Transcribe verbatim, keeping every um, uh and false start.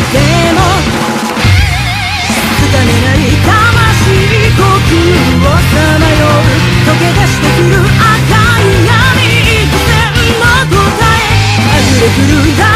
てもつかめない魂虚空をさまよう溶け出してくる赤い闇、一線の答え溢れくる